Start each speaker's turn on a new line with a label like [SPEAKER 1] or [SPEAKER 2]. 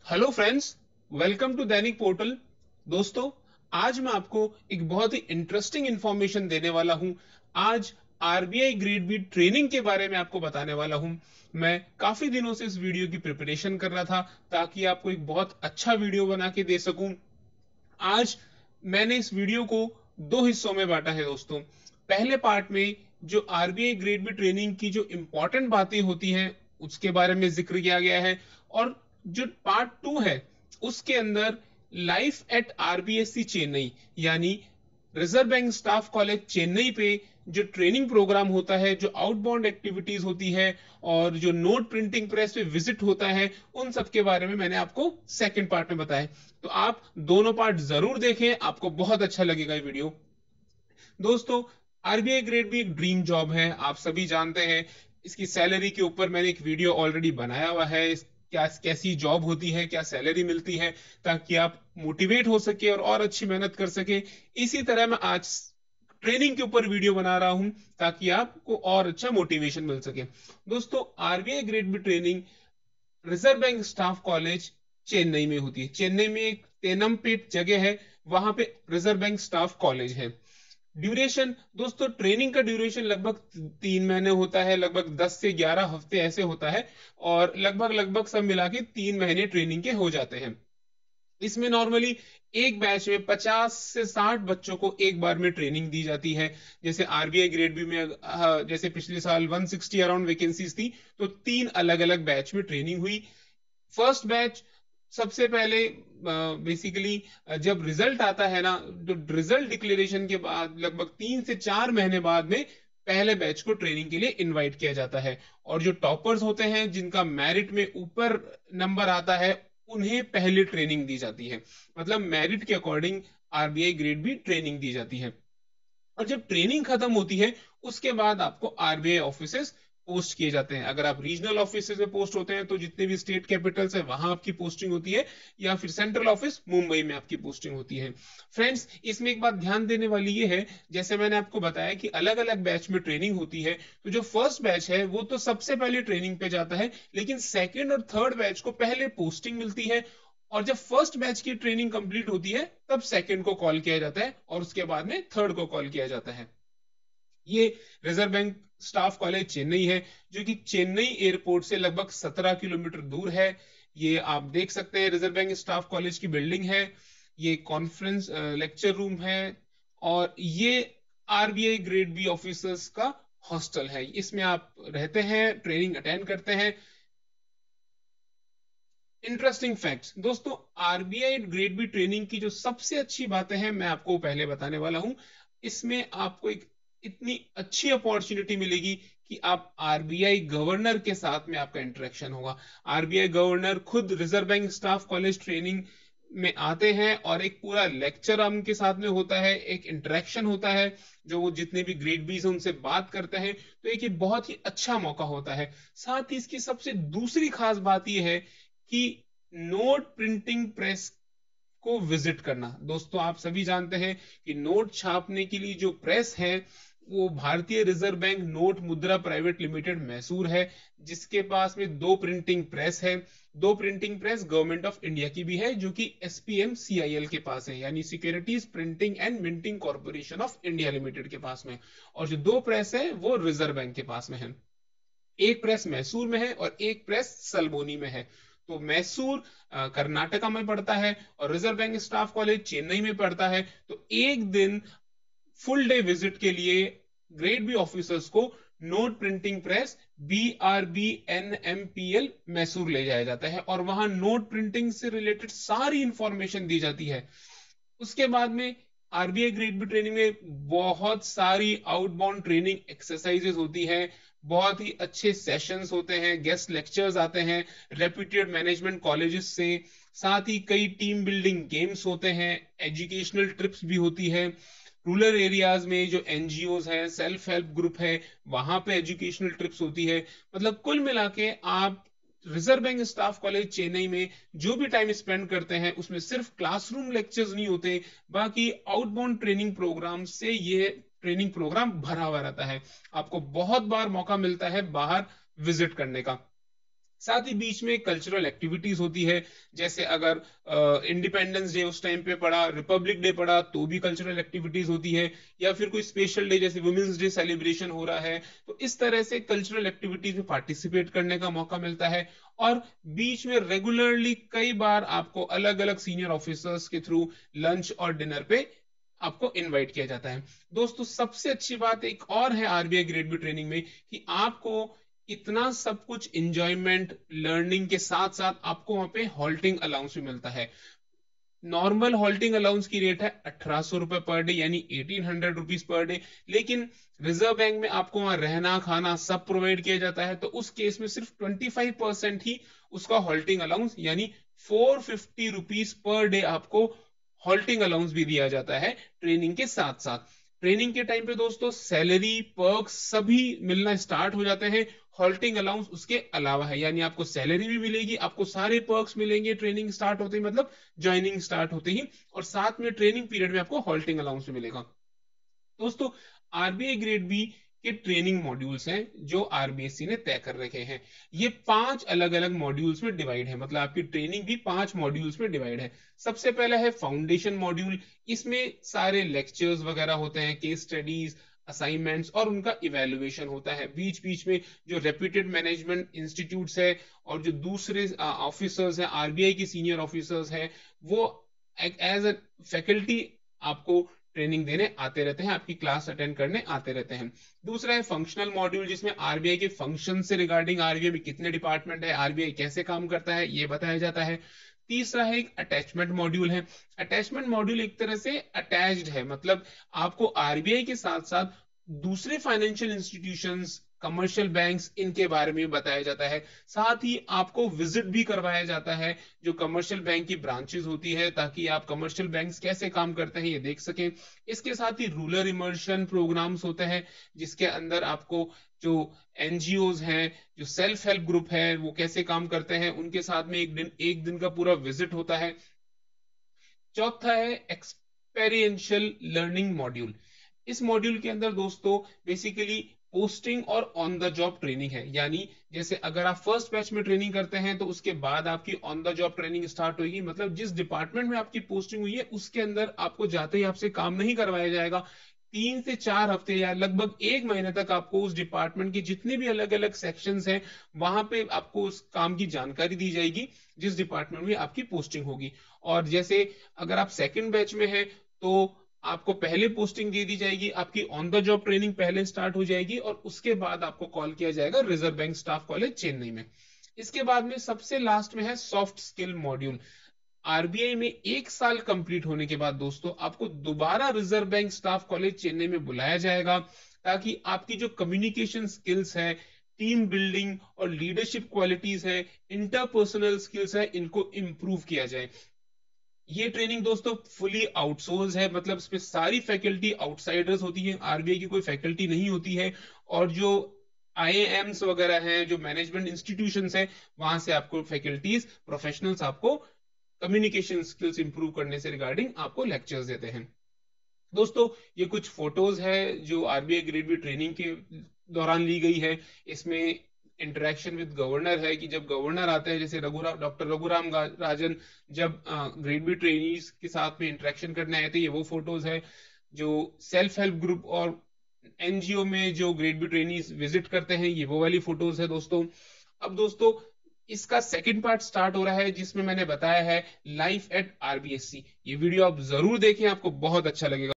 [SPEAKER 1] Hello friends, welcome to Dainik portal. दोस्तों, आज मैं आपको एक बहुत ही इंटरेस्टिंग इंफॉर्मेशन देने वाला हूं। आज आरबीआई ग्रेड बी ट्रेनिंग के बारे में आपको बताने वाला हूं। मैं काफी दिनों से इस वीडियो की प्रिपरेशन कर रहा था ताकि आपको एक बहुत अच्छा वीडियो बना के दे सकूं। आज मैंने इस वीडियो को दो हिस्सों में बांटा है दोस्तों। पहले पार्ट में जो आरबीआई ग्रेड बी ट्रेनिंग की जो इंपॉर्टेंट बातें होती हैं उसके बारे में जिक्र किया गया है, और जो पार्ट टू है उसके अंदर लाइफ एट आरबीएससी चेन्नई यानी reserve bank staff college Chennai पे जो ट्रेनिंग प्रोग्राम होता है, जो आउटबाउंड एक्टिविटीज होती है और जो नोट प्रिंटिंग प्रेस पे विजिट होता है, उन सब के बारे में मैंने आपको सेकंड पार्ट में बताया। तो आप दोनों पार्ट जरूर देखें, आपको बहुत अच्छा लगेगा ये वीडियो। दोस्तों, आरबीआई ग्रेड भी एक ड्रीम जॉब है, आप सभी जानते हैं। इसकी सैलरी के ऊपर मैंने एक वीडियो ऑलरेडी बनाया हुआ है, क्या कैसी जॉब होती है, क्या सैलरी मिलती है, ताकि आप मोटिवेट हो सके और अच्छी मेहनत कर सके। इसी तरह मैं आज ट्रेनिंग के ऊपर वीडियो बना रहा हूं ताकि आपको और अच्छा मोटिवेशन मिल सके। दोस्तों, RBI grade B training reserve bank staff college Chennai में होती है। चेन्नई में एक तेनमपेट जगह है, वहां पे रिजर्व बैंक स्टाफ कॉलेज है। ड्यूरेशन दोस्तों, ट्रेनिंग का ड्यूरेशन लगभग 3 महीने होता है, लगभग 10 से 11 हफ्ते ऐसे होता है, और लगभग लगभग सब मिला के 3 महीने ट्रेनिंग के हो जाते हैं। इसमें नॉर्मली एक बैच में 50 से 60 बच्चों को एक बार में ट्रेनिंग दी जाती है। जैसे आरबीआई ग्रेड बी में जैसे पिछले साल 160 अराउंड वैकेंसीज थी, तो 3 अलग अलग बैच में ट्रेनिंग हुई। फर्स्ट बैच सबसे पहले बेसिकली जब रिजल्ट आता है ना, तो रिजल्ट डिक्लेरेशन के बाद लगभग 3 से 4 महीने बाद में पहले बैच को ट्रेनिंग के लिए इनवाइट किया जाता है। और जो टॉपर्स होते हैं, जिनका मेरिट में ऊपर नंबर आता है, उन्हें पहले ट्रेनिंग दी जाती है। मतलब मेरिट के according RBI grade B training दी जाती है। और जब ट्रेनिंग खत्म होती है उसके बाद आपको आरबीआई ऑफिसेस पोस्ट किए जाते हैं। अगर आप रीजनल ऑफिस में पोस्ट होते हैं तो जितने भी स्टेट कैपिटल्स है वहां आपकी पोस्टिंग होती है, या फिर सेंट्रल ऑफिस मुंबई में आपकी पोस्टिंग होती है। फ्रेंड्स, इसमें एक बात ध्यान देने वाली ये है, जैसे मैंने आपको बताया कि अलग अलग बैच में ट्रेनिंग होती है, तो जो फर्स्ट बैच है वो तो सबसे पहले ट्रेनिंग पे जाता है, लेकिन सेकेंड और थर्ड बैच को पहले पोस्टिंग मिलती है। और जब फर्स्ट बैच की ट्रेनिंग कंप्लीट होती है तब सेकंड को कॉल किया जाता है, और उसके बाद में थर्ड को कॉल किया जाता है। ये reserve bank staff college Chennai है, जो कि चेन्नई एयरपोर्ट से लगभग 17 किलोमीटर दूर है। ये आप देख सकते हैं, रिजर्व बैंक स्टाफ कॉलेज की बिल्डिंग है। ये कॉन्फ्रेंस लेक्चर रूम है, और ये आरबीआई ग्रेड बी ऑफिसर्स का हॉस्टल है। इसमें आप रहते हैं, ट्रेनिंग अटेंड करते हैं। इंटरेस्टिंग फैक्ट्स दोस्तों, आरबीआई ग्रेड बी ट्रेनिंग की जो सबसे अच्छी बातें हैं मैं आपको पहले बताने वाला हूं। इसमें आपको एक इतनी अच्छी अपॉर्चुनिटी मिलेगी कि आप आरबीआई गवर्नर के साथ में आपका इंटरेक्शन होगा। आरबीआई गवर्नर खुद reserve bank staff college training में आते हैं, और एक पूरा लेक्चर उनके साथ में होता है, एक इंटरेक्शन होता है, जो वो जितने भी ग्रेड बी से उनसे बात करते हैं। तो एक ये बहुत ही अच्छा मौका होता है। साथ ही इसकी सबसे दूसरी खास बात यह है कि नोट प्रिंटिंग प्रेस को विजिट करना। दोस्तों, आप सभी जानते हैं कि नोट छापने के लिए जो प्रेस है वो Bharatiya reserve bank note Mudra private limited Mysore है, जिसके पास में दो प्रिंटिंग प्रेस है। दो printing press government of India की भी है, जो कि एसपीएम सीआईएल के पास है, यानी securities printing and minting corporation of India limited के पास में। और जो दो प्रेस है वो रिजर्व बैंक के पास में है। एक प्रेस मैसूर में है और एक प्रेस सलबोनी में है। तो मैसूर कर्नाटका में पड़ता है और reserve bank staff college Chennai में पड़ता है। तो एक दिन फुल डे विजिट के लिए ग्रेड बी ऑफिसर्स को note printing press BRBNMPL Mysore ले जाया जाता है, और वहां नोट प्रिंटिंग से रिलेटेड सारी इंफॉर्मेशन दी जाती है। उसके बाद में आरबीआई ग्रेड बी ट्रेनिंग में बहुत सारी आउटबाउंड ट्रेनिंग एक्सरसाइजेस होती है, बहुत ही अच्छे सेशंस होते हैं, गेस्ट लेक्चर्स आते हैं रेप्यूटेड मैनेजमेंट कॉलेजेस से। साथ ही कई टीम बिल्डिंग गेम्स होते हैं, एजुकेशनल ट्रिप्स भी होती है। रूरल एरियाज में जो एनजीओज हैं, सेल्फ हेल्प ग्रुप है, वहां पे एजुकेशनल ट्रिप्स होती है। मतलब कुल मिला के आप reserve bank staff college Chennai में जो भी टाइम स्पेंड करते हैं उसमें सिर्फ क्लासरूम लेक्चर्स नहीं होते, बाकी आउटबाउंड ट्रेनिंग प्रोग्राम से ये ट्रेनिंग प्रोग्राम भरा हुआ रहता है। आपको बहुत बार मौका मिलता है बाहर विजिट करने का। साथ ही बीच में कल्चरल एक्टिविटीज होती है, जैसे अगर इंडिपेंडेंस डे उस टाइम पे पड़ा, रिपब्लिक डे पड़ा, तो भी कल्चरल एक्टिविटीज होती है, या फिर कोई स्पेशल डे जैसे वुमेन्स डे सेलिब्रेशन हो रहा है, तो इस तरह से कल्चरल एक्टिविटीज में पार्टिसिपेट करने का मौका मिलता है। और बीच में रेगुलरली कई बार आपको अलग अलग सीनियर ऑफिसर्स के थ्रू लंच और डिनर पे आपको इनवाइट किया जाता है। दोस्तों सबसे अच्छी बात एक और है आरबीआई ग्रेड बी ट्रेनिंग में, कि आपको इतना सब कुछ इंजॉयमेंट लर्निंग के साथ साथ आपको वहां पे हॉल्टिंग अलाउंस भी मिलता है। नॉर्मल हॉल्टिंग अलाउंस की रेट है 1800 रुपए पर डे, यानी 1800 रुपीज पर डे। लेकिन रिजर्व बैंक में आपको वहां रहना खाना सब प्रोवाइड किया जाता है, तो उस केस में सिर्फ 25% ही उसका हॉल्टिंग अलाउंस यानी 450 रुपीज पर डे आपको हॉल्टिंग अलाउंस भी दिया जाता है ट्रेनिंग के साथ साथ। ट्रेनिंग के टाइम पे दोस्तों सैलरी पर्क्स सभी मिलना स्टार्ट हो जाते हैं, हॉल्टिंग अलाउंस उसके अलावा है, यानी आपको सैलरी भी मिलेगी, आपको सारे पर्क्स मिलेंगे ट्रेनिंग स्टार्ट होते ही, मतलब ज्वाइनिंग स्टार्ट होते ही, और साथ में ट्रेनिंग पीरियड में आपको हॉल्टिंग अलाउंस भी मिलेगा। दोस्तों आरबीआई ग्रेड बी के ट्रेनिंग मॉड्यूल्स हैं जो आरबीएससी ने तय कर रखे हैं। ये 5 अलग अलग मॉड्यूल्स में डिवाइड है, मतलब आपकी ट्रेनिंग भी 5 मॉड्यूल्स में डिवाइड है। सबसे पहला है फाउंडेशन मॉड्यूल। इसमें सारे लेक्चर्स वगैरह होते हैं, केस स्टडीज, असाइनमेंट्स और उनका इवेल्युएशन होता है। बीच बीच में जो रेप्यूटेड मैनेजमेंट इंस्टीट्यूट्स है और जो दूसरे ऑफिसर्स हैं, आरबीआई के सीनियर ऑफिसर्स हैं, वो एज ए फैकल्टी आपको ट्रेनिंग देने आते रहते हैं, आपकी क्लास अटेंड करने आते रहते हैं। दूसरा है फंक्शनल मॉड्यूल, जिसमें आरबीआई के फंक्शन से रिगार्डिंग आरबीआई में कितने डिपार्टमेंट है, आरबीआई कैसे काम करता है, ये बताया जाता है। तीसरा है एक अटैचमेंट मॉड्यूल है। अटैचमेंट मॉड्यूल एक तरह से अटैच्ड है, मतलब आपको आरबीआई के साथ साथ दूसरे फाइनेंशियल इंस्टीट्यूशंस, कमर्शियल बैंक्स, इनके बारे में बताया जाता है। साथ ही आपको विजिट भी करवाया जाता है जो कमर्शियल बैंक की ब्रांचेस होती है, ताकि आप कमर्शियल बैंक्स कैसे काम करते हैं ये देख सकें। इसके साथ ही रूरल इमर्शन प्रोग्राम्स होते हैं, जिसके अंदर आपको जो एनजीओज हैं, जो सेल्फ हेल्प ग्रुप है, वो कैसे काम करते हैं, उनके साथ में एक दिन का पूरा विजिट होता है। चौथा है एक्सपेरिएंशियल लर्निंग मॉड्यूल। इस मॉड्यूल के अंदर दोस्तों बेसिकली पोस्टिंग और ऑन द जॉब ट्रेनिंग है, यानी जैसे अगर आप फर्स्ट बैच में ट्रेनिंग करते हैं तो उसके बाद आपकी on the job training start होगी, मतलब जिस डिपार्टमेंट में आपकी पोस्टिंग हुई है उसके अंदर आपको जाते ही आपसे काम नहीं करवाया जाएगा। 3 से 4 हफ्ते या लगभग 1 महीने तक आपको उस डिपार्टमेंट के जितने भी अलग अलग सेक्शंस हैं वहां पे आपको उस काम की जानकारी दी जाएगी जिस डिपार्टमेंट में आपकी पोस्टिंग होगी। और जैसे अगर आप सेकंड बैच में हैं तो आपको पहले पोस्टिंग दे दी जाएगी, आपकी ऑन द जॉब ट्रेनिंग पहले स्टार्ट हो जाएगी और उसके बाद आपको कॉल किया जाएगा reserve bank staff college Chennai में। इसके बाद में सबसे लास्ट में है सॉफ्ट स्किल मॉड्यूल। आरबीआई में 1 साल कंप्लीट होने के बाद दोस्तों आपको दोबारा reserve bank staff college Chennai में बुलाया जाएगा, ताकि आपकी जो कम्युनिकेशन स्किल्स है, टीम बिल्डिंग और लीडरशिप क्वालिटीज है, इंटरपर्सनल स्किल्स है, इनको इंप्रूव किया जाए। ये ट्रेनिंग दोस्तों फुली आउटसोर्स है, मतलब इसमें सारी फैकल्टी आउटसाइडर्स होती है, आरबीआई की कोई फैकल्टी नहीं होती है। और जो आईएएम्स वगैरह हैं, जो मैनेजमेंट इंस्टीट्यूशंस हैं, वहां से आपको फैकल्टीज प्रोफेशनल्स आपको कम्युनिकेशन स्किल्स इंप्रूव करने से रिगार्डिंग आपको लेक्चर्स देते हैं। दोस्तों ये कुछ फोटोज है जो आरबीआई ग्रेड बी ट्रेनिंग के दौरान ली गई है। इसमें इंटरेक्शन विद गवर्नर है, कि जब गवर्नर आते हैं, जैसे डॉक्टर रघुराम राजन जब ग्रेड बी ट्रेनीज के साथ में इंटरेक्शन करने आए थे, ये वो फोटोज है। जो सेल्फ हेल्प ग्रुप और एनजीओ में जो ग्रेड बी ट्रेनीज विजिट करते हैं, ये वो वाली फोटोज है दोस्तों। अब दोस्तों इसका सेकंड पार्ट स्टार्ट हो रहा है, जिसमें मैंने बताया है लाइफ एट आरबीएससी। ये वीडियो आप जरूर देखें, आपको बहुत अच्छा लगेगा।